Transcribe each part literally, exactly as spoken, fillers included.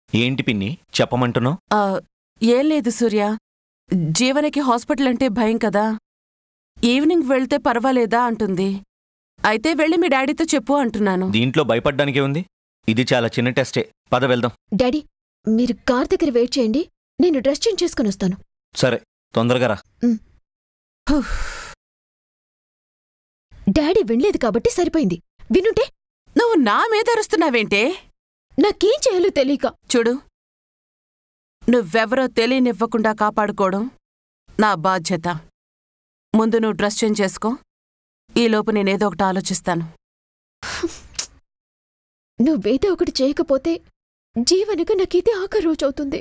ఏంటి పిన్ని చెప్పమంటున్నావు? ఆ, ఏం లేదు సూర్య. జీవనకి హాస్పిటల్ అంటే భయం కదా. ఈవినింగ్ వెళ్తే పర్వాలేదా అంటుంది. అయితే వెళ్ళి మీ డాడీతో చెప్పు అంటున్నాను. దీంట్లో భయపడ్డానికే ఉంది. ఇది చాలా చిన్న టెస్టే. పద వెళ్దాం. డాడీ, మీరు కార్ దగ్గర వెయిట్ చేయండి, నేను డ్రెస్ చేంజ్ చేసుకుని వస్తాను. సరే, తొందరగా రా. డాడీ వినలేదు కాబట్టి సరిపోయింది. వినుంటే నువ్వు నా మీద అరుస్తున్నావేంటే? నాకేం చేయాలో తెలియక. చూడు, నువ్వెవరో తెలియనివ్వకుండా కాపాడుకోవడం నా బాధ్యత. ముందు నువ్వు డ్రెస్ చేంజ్ చేసుకో. ఈలోపు నేనేదో ఒకటి ఆలోచిస్తాను. నువ్వేదో ఒకటి చేయకపోతే జీవనకు నాకిదే ఆఖరి రోజవుతుంది.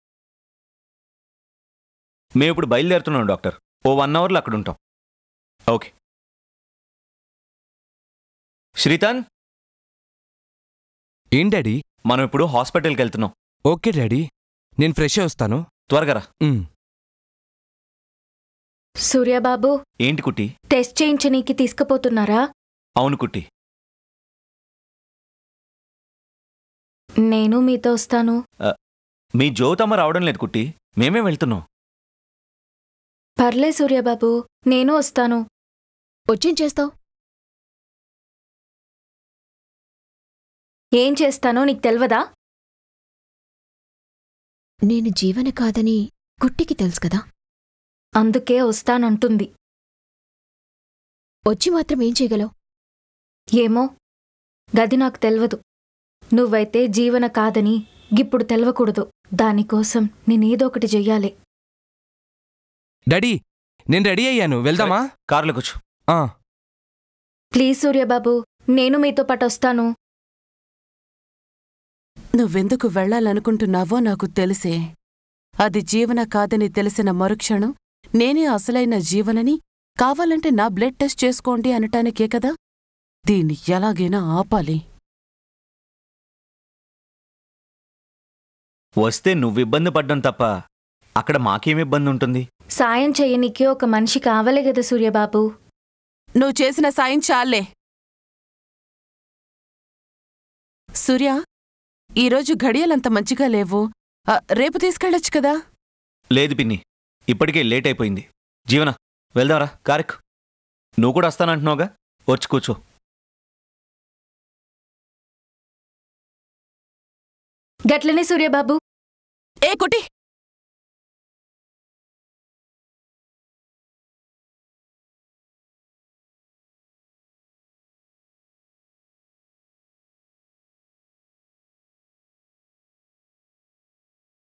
మేము ఇప్పుడు బయలుదేరుతున్నాం డాక్టర్. ఓ వన్ అవర్లో అక్కడ ఉంటాం. ఓకే. శ్రీతాన్, ఏం డాడీ? మనం ఇప్పుడు హాస్పిటల్కి వెళ్తున్నాం. ఓకే డాడీ, నేను ఫ్రెష్ వస్తాను. త్వరగా రా. సూర్యబాబు, ఏంటి కుట్టి? టెస్ట్ చేయించనీకి తీసుకుపోతున్నారా? అవును కుట్టి. నేను మీతో వస్తాను. మీ జ్యోతమ్మ రావడం లేదు కుట్టి, మేమే వెళ్తున్నాం. పర్లే సూర్యబాబు, నేను వస్తాను. వచ్చేం చేస్తావు? ఏం చేస్తానో నీకు తెల్వదా? నేను జీవన కాదని కుట్టికి తెలుసు కదా, అందుకే వస్తానంటుంది. వచ్చి మాత్రం ఏం చేయగలవు? ఏమో, గది నాకు తెల్వదు. నువ్వైతే జీవన కాదని గిప్పుడు తెల్వకూడదు. దానికోసం నేనేదో ఒకటి చెయ్యాలి. డాడీ, నేను రెడీ అయ్యాను, వెళ్దామా? కార్లో కూర్చో. ప్లీజ్ సూర్యబాబు, నేను మీతో పాటు వస్తాను. నువ్వెందుకు వెళ్లాలనుకుంటున్నావో నాకు తెలిసే. అది జీవన కాదని తెలిసిన మరుక్షణం నేనే అసలైన జీవనని, కావాలంటే నా బ్లడ్ టెస్ట్ చేసుకోండి అనటానికే కదా. దీన్ని ఎలాగైనా ఆపాలి. వస్తే నువ్విబ్బంది పడ్డం తప్ప అక్కడ మాకేమిబ్బంది ఉంటుంది? సాయం చెయ్యనీకి ఒక మనిషి కావాలే కదా సూర్యబాబు. నువ్వు చేసిన సాయం చాలే. సూర్య, ఈరోజు ఘడియలంత మంచిగా లేవు. రేపు తీసుకెళ్ళొచ్చు కదా. లేదు పిన్ని, ఇప్పటికే లేట్ అయిపోయింది. జీవన, వెళ్దాంరా, కారెక్కు. నువ్వు కూడా వస్తానంటున్నావుగా, వచ్చి కూర్చో. గట్లనే సూర్యబాబు. ఏ కుటి,